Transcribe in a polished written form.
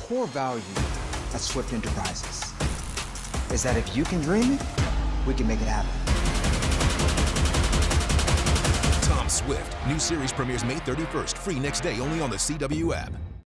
core value at Swift Enterprises is that if you can dream it, we can make it happen. Tom Swift. New series premieres May 31st. Free next day only on the CW app.